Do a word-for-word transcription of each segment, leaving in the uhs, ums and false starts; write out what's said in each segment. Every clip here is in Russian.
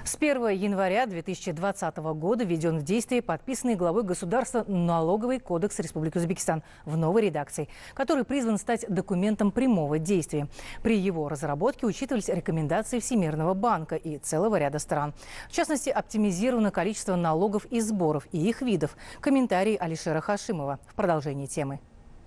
С первого января две тысячи двадцатого года введен в действие подписанный главой государства налоговый кодекс Республики Узбекистан в новой редакции, который призван стать документом прямого действия. При его разработке учитывались рекомендации Всемирного банка и целого ряда стран. В частности, оптимизировано количество налогов и сборов и их видов. Комментарий Алишера Хашимова в продолжении темы.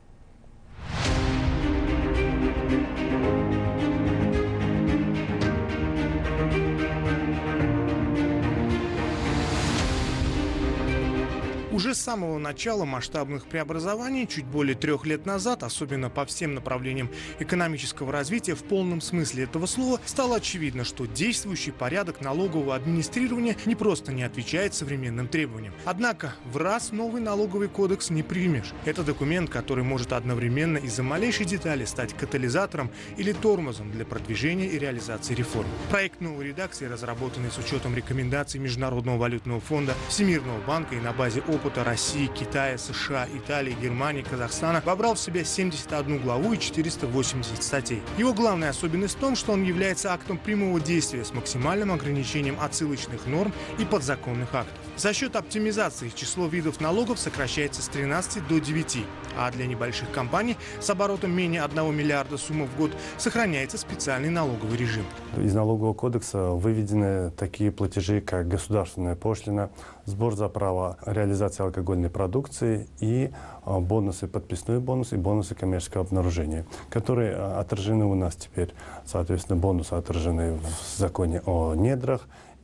Уже с самого начала масштабных преобразований, чуть более трех лет назад, особенно по всем направлениям экономического развития в полном смысле этого слова, стало очевидно, что действующий порядок налогового администрирования не просто не отвечает современным требованиям. Однако в раз новый налоговый кодекс не примешь. Это документ, который может одновременно из-за малейшей детали стать катализатором или тормозом для продвижения и реализации реформ. Проект новой редакции, разработанный с учетом рекомендаций Международного валютного фонда, Всемирного банка и на базе опыта России, Китая, США, Италии, Германии, Казахстана, вобрал в себя семьдесят одну главу и четыреста восемьдесят статей. Его главная особенность в том, что он является актом прямого действия с максимальным ограничением отсылочных норм и подзаконных актов. За счет оптимизации число видов налогов сокращается с тринадцати до девяти, а для небольших компаний с оборотом менее одного миллиарда сумм в год сохраняется специальный налоговый режим. Из налогового кодекса выведены такие платежи, как государственная пошлина, сбор за право реализации алкогольной продукции и бонусы, подписной бонус и бонусы коммерческого обнаружения, которые отражены у нас теперь. Соответственно, бонусы отражены в законе о недрах,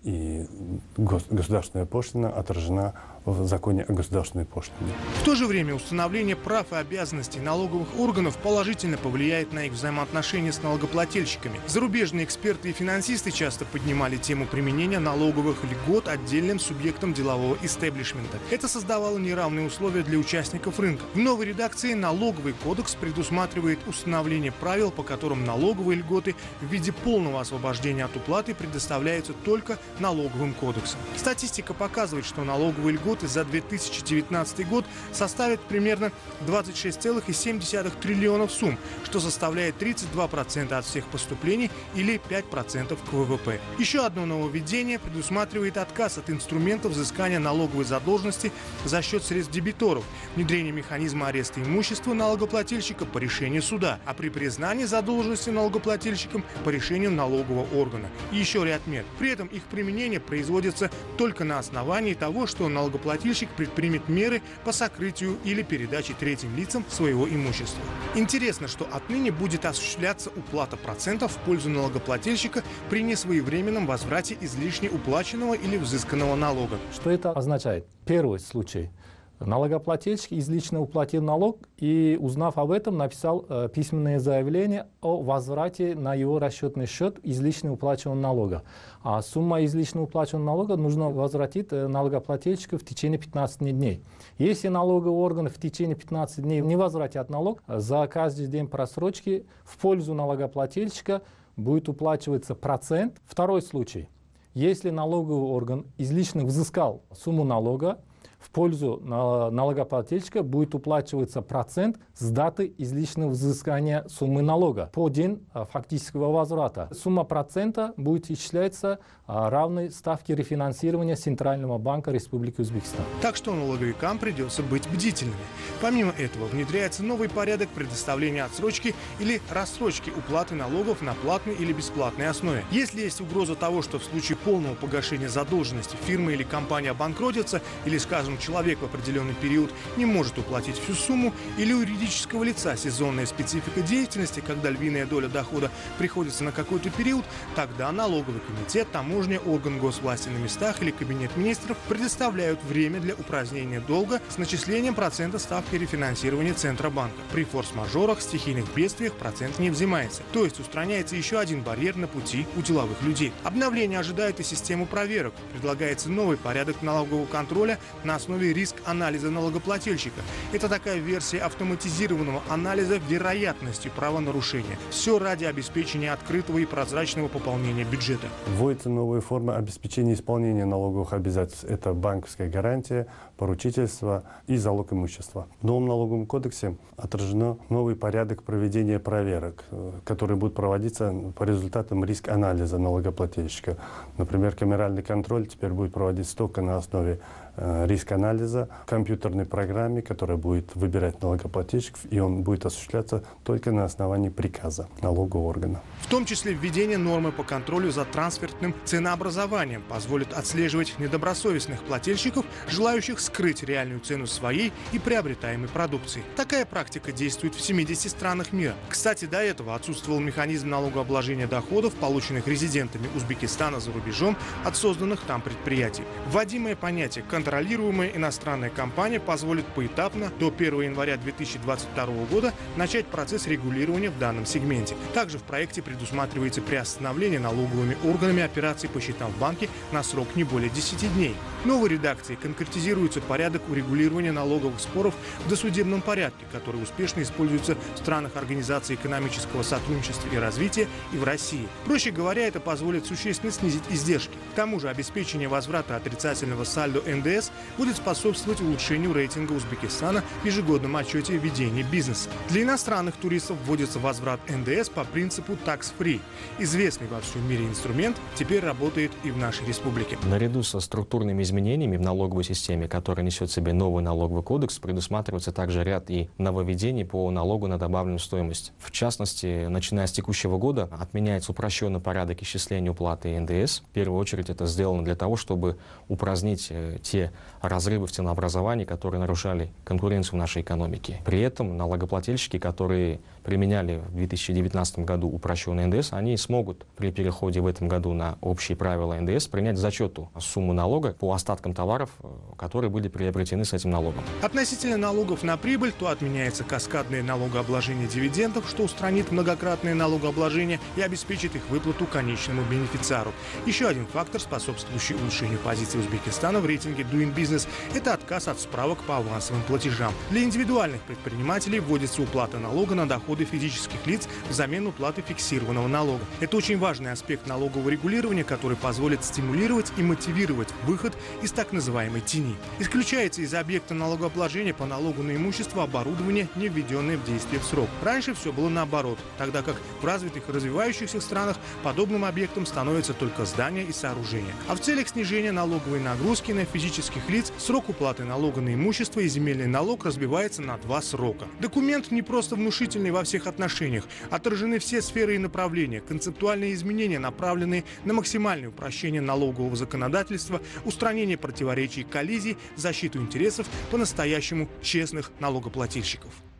и государственная пошлина отражена в законе о государственной пошлине. В то же время установление прав и обязанностей налоговых органов положительно повлияет на их взаимоотношения с налогоплательщиками. Зарубежные эксперты и финансисты часто поднимали тему применения налоговых льгот отдельным субъектам делового истеблишмента. Это создавало неравные условия для участников рынка. В новой редакции налоговый кодекс предусматривает установление правил, по которым налоговые льготы в виде полного освобождения от уплаты предоставляются только налоговым кодексом. Статистика показывает, что налоговые льготы за две тысячи девятнадцатый год составят примерно двадцать шесть целых семь десятых триллионов сумм, что составляет тридцать два процента от всех поступлений или пять процентов к вэ вэ пэ. Еще одно нововведение предусматривает отказ от инструментов взыскания налоговой задолженности за счет средств дебиторов, внедрение механизма ареста имущества налогоплательщика по решению суда, а при признании задолженности налогоплательщиком по решению налогового органа. И еще ряд мер. При этом их применение производится только на основании того, что налогоплательщик Налогоплательщик предпримет меры по сокрытию или передаче третьим лицам своего имущества. Интересно, что отныне будет осуществляться уплата процентов в пользу налогоплательщика при несвоевременном возврате излишне уплаченного или взысканного налога. Что это означает? Первый случай. Налогоплательщик излишне уплатил налог и, узнав об этом, написал э, письменное заявление о возврате на его расчетный счет излишне уплаченного налога. А сумма излишне уплаченного налога нужно возвратить э, налогоплательщику в течение пятнадцати дней. Если налоговый орган в течение пятнадцати дней не возвратит налог, за каждый день просрочки в пользу налогоплательщика будет уплачиваться процент. Второй случай. Если налоговый орган излишне взыскал сумму налога, в пользу налогоплательщика будет уплачиваться процент с даты излишнего взыскания суммы налога по день фактического возврата. Сумма процента будет исчисляться равной ставке рефинансирования Центрального банка Республики Узбекистан. Так что налоговикам придется быть бдительными. Помимо этого, внедряется новый порядок предоставления отсрочки или рассрочки уплаты налогов на платной или бесплатной основе. Если есть угроза того, что в случае полного погашения задолженности фирма или компания обанкротится, или, скажем, человек в определенный период не может уплатить всю сумму, или у юридического лица сезонная специфика деятельности, когда львиная доля дохода приходится на какой-то период, тогда налоговый комитет, таможня, орган госвласти на местах или кабинет министров предоставляют время для упразднения долга с начислением процента ставки рефинансирования Центробанка. При форс-мажорах, стихийных бедствиях процент не взимается. То есть устраняется еще один барьер на пути у деловых людей. Обновление ожидает и систему проверок. Предлагается новый порядок налогового контроля на на основе риск-анализа налогоплательщика. Это такая версия автоматизированного анализа вероятности правонарушения. Все ради обеспечения открытого и прозрачного пополнения бюджета. Вводятся новые формы обеспечения исполнения налоговых обязательств. Это банковская гарантия, поручительство и залог имущества. В новом налоговом кодексе отражено новый порядок проведения проверок, которые будут проводиться по результатам риск-анализа налогоплательщика. Например, камеральный контроль теперь будет проводиться только на основе э, риск-анализа в компьютерной программе, которая будет выбирать налогоплательщиков, и он будет осуществляться только на основании приказа налогового органа. В том числе введение нормы по контролю за трансфертным ценообразованием позволит отслеживать недобросовестных плательщиков, желающих скрыть реальную цену своей и приобретаемой продукции. Такая практика действует в семидесяти странах мира. Кстати, до этого отсутствовал механизм налогообложения доходов, полученных резидентами Узбекистана за рубежом от созданных там предприятий. Вводимое понятие «контролируемая иностранная компания» позволит поэтапно до первого января две тысячи двадцать второго года начать процесс регулирования в данном сегменте. Также в проекте предусматривается приостановление налоговыми органами операций по счетам в банке на срок не более десяти дней. В новой редакции конкретизируется порядок урегулирования налоговых споров в досудебном порядке, который успешно используется в странах Организации экономического сотрудничества и развития и в России. Проще говоря, это позволит существенно снизить издержки. К тому же обеспечение возврата отрицательного сальдо эн дэ эс будет способствовать улучшению рейтинга Узбекистана в ежегодном отчете ведения бизнеса. Для иностранных туристов вводится возврат эн дэ эс по принципу tax-free. Известный во всем мире инструмент теперь работает и в нашей республике. Наряду со структурными изменениями в налоговой системе, которая несет в себе новый налоговый кодекс, предусматривается также ряд и нововведений по налогу на добавленную стоимость. В частности, начиная с текущего года отменяется упрощенный порядок исчисления уплаты эн дэ эс. В первую очередь это сделано для того, чтобы упразднить те разрывы в ценообразовании, которые нарушали конкуренцию в нашей экономике. При этом налогоплательщики, которые применяли в две тысячи девятнадцатом году упрощенный эн дэ эс, они смогут при переходе в этом году на общие правила эн дэ эс принять в зачету сумму налога по остаткам товаров, которые были приобретены с этим налогом. Относительно налогов на прибыль, то отменяется каскадное налогообложение дивидендов, что устранит многократное налогообложение и обеспечит их выплату конечному бенефициару. Еще один фактор, способствующий улучшению позиции Узбекистана в рейтинге Doing Business, это отказ от справок по авансовым платежам. Для индивидуальных предпринимателей вводится уплата налога на доходы физических лиц взамен уплаты фиксированного налога. Это очень важный аспект налогового регулирования, который позволит стимулировать и мотивировать выход из так называемой тени. Исключается из объекта налогообложения по налогу на имущество оборудование, не введенное в действие в срок. Раньше все было наоборот, тогда как в развитых и развивающихся странах подобным объектом становятся только здания и сооружения. А в целях снижения налоговой нагрузки на физических лиц срок уплаты налога на имущество и земельный налог разбивается на два срока. Документ не просто внушительный во всех отношениях. Отражены все сферы и направления, концептуальные изменения, направленные на максимальное упрощение налогового законодательства, устранение противоречий и коллизий, защиту интересов по-настоящему честных налогоплательщиков.